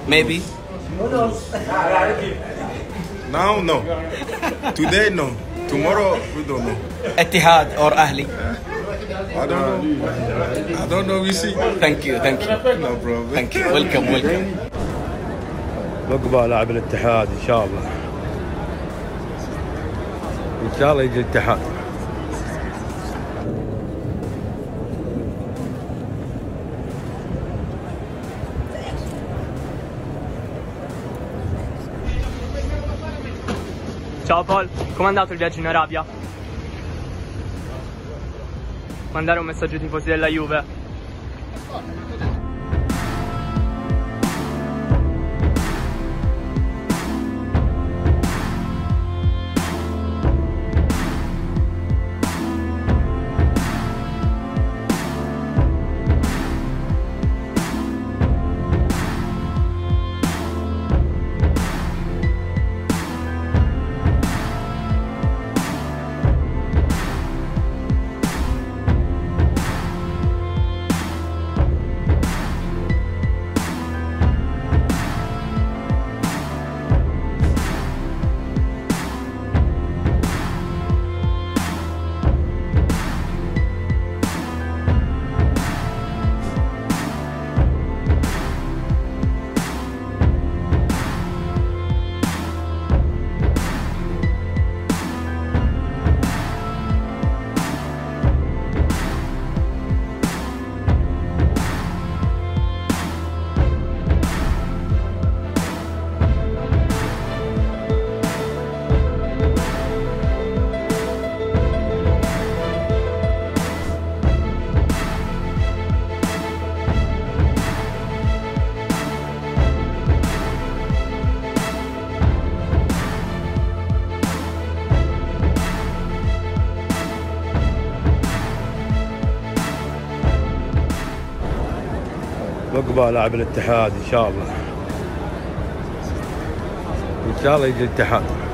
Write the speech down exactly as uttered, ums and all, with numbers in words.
Maybe. Now, no. Today, no. Tomorrow, we don't know. Etihad or Ahli? I don't know. I don't know. We see. Thank you, thank you. No problem. Thank you. Welcome, welcome. بقبل لاعب الاتحاد ان شاء الله. ان شاء الله يجي الاتحاد. Ciao Paul, com'è andato il viaggio in Arabia? Mandare un messaggio ai tifosi della Juve. بقبل لاعب الاتحاد ان شاء الله. ان شاء الله يجي الاتحاد.